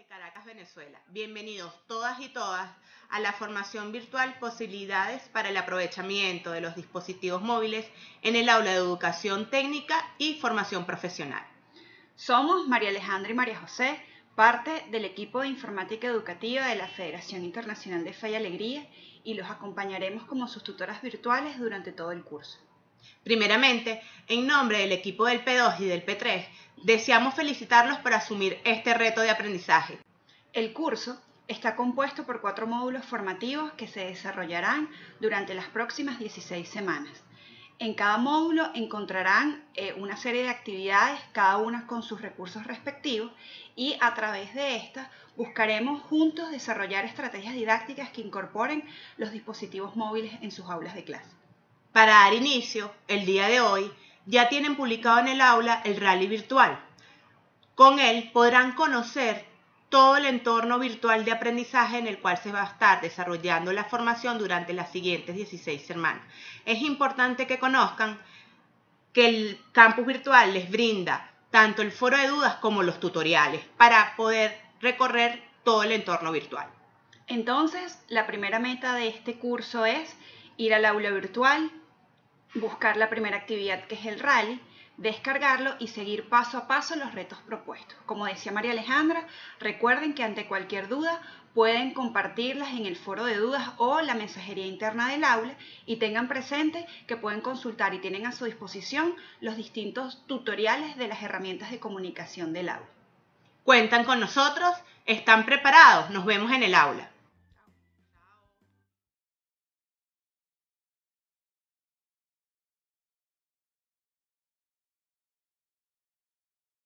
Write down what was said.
de Caracas, Venezuela. Bienvenidos todas y todas a la formación virtual Posibilidades para el aprovechamiento de los dispositivos móviles en el aula de educación técnica y formación profesional. Somos María Alejandra y María José, parte del equipo de informática educativa de la Federación Internacional de Fe y Alegría, y los acompañaremos como sus tutoras virtuales durante todo el curso. Primeramente, en nombre del equipo del P2 y del P3, deseamos felicitarlos por asumir este reto de aprendizaje. El curso está compuesto por 4 módulos formativos que se desarrollarán durante las próximas 16 semanas. En cada módulo encontrarán una serie de actividades, cada una con sus recursos respectivos, y a través de estas buscaremos juntos desarrollar estrategias didácticas que incorporen los dispositivos móviles en sus aulas de clase. Para dar inicio, el día de hoy, ya tienen publicado en el aula el rally virtual. Con él podrán conocer todo el entorno virtual de aprendizaje en el cual se va a estar desarrollando la formación durante las siguientes 16 semanas. Es importante que conozcan que el campus virtual les brinda tanto el foro de dudas como los tutoriales para poder recorrer todo el entorno virtual. Entonces, la primera meta de este curso es ir al aula virtual, buscar la primera actividad, que es el rally, descargarlo y seguir paso a paso los retos propuestos. Como decía María Alejandra, recuerden que ante cualquier duda pueden compartirlas en el foro de dudas o la mensajería interna del aula, y tengan presente que pueden consultar y tienen a su disposición los distintos tutoriales de las herramientas de comunicación del aula. Cuentan con nosotros, están preparados, nos vemos en el aula.